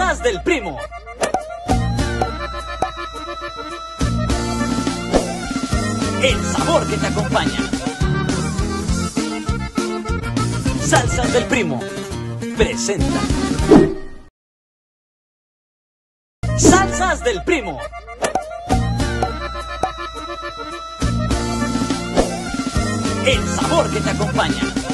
Salsas del Primo. El sabor que te acompaña. Salsas del Primo presenta Salsas del Primo. El sabor que te acompaña.